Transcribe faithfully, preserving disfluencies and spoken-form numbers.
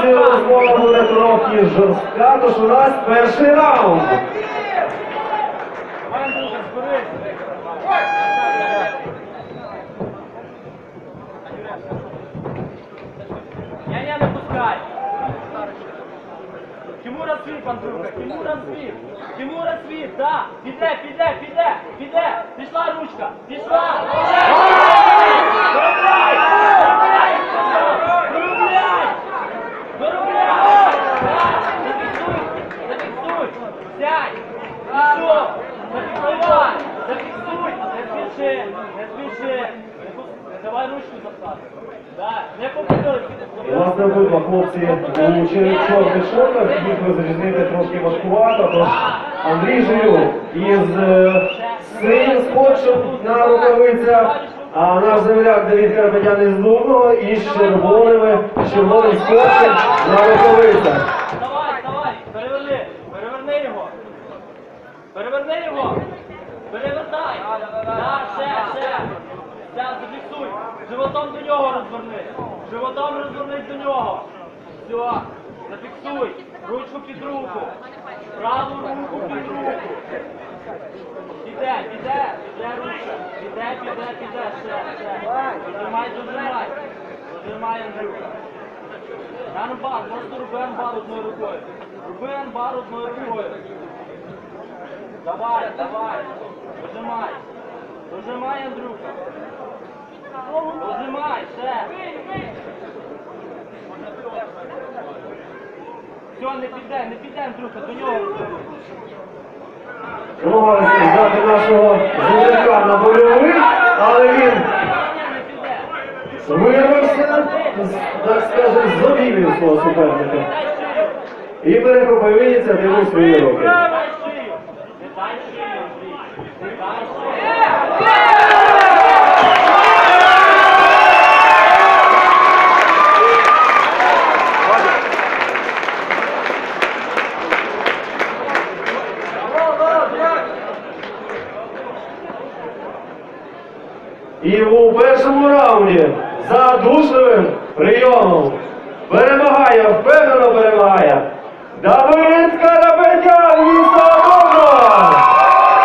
Нагадую, розмова буде трохи жорстка, тож у нас перший раунд. Не-не, не пускай. Тимура світ, Андрюха, Тимура світ. Тимура світ, да. Піде, піде, піде, піде. Пішла ручка, пішла. Виробляй! Виробляй! Виробляй! Зафіксуй, зафіксуй. Сядь. Пішов. Зафіксувай. Зафіксуй. Не спіши, не спіши. Давай ручку заставити. Да, не попадеш. Власне, обидва хлопці у чорних шортах, їх розрізнити трошки важкувато, тож Андрій Жилюк із е, синім скотчем на рукавицях, а наш земляк Давид Карапетян із Дубного із червоними, червоним скотчем на рукавицях. Давай, давай, переверни, переверни його. Переверни його. Перевертай. Да, ще, ще. Все, зафіксуй. Животом до нього розвернись. Животом розвернись до нього. Все, зафіксуй. Ручку під руку. Праву руку під руку. Піде, піде, піде ручка. Піде, піде, піде. Ще, ще. Дожимай, дожимай. Дожимай, Андрюха. Анбар, просто роби анбар одною рукою. Роби анбар одною рукою. Давай, давай. Дожимай. Дожимай, Андрюха. Дожимай, ще. Все, не піде, не піде, Андрюха, до нього розвернись. Намагалися взяти нашого земляка на больовий, але він вирвався, так скажемо, з обіймів свого суперника. І перехопив ініціативу в свої руки. Дай шию. Дай шию, Андрій. Дай шию. І у першому раунді задушливим прийомом перемагає, впевнено перемагає Давид Карапетян!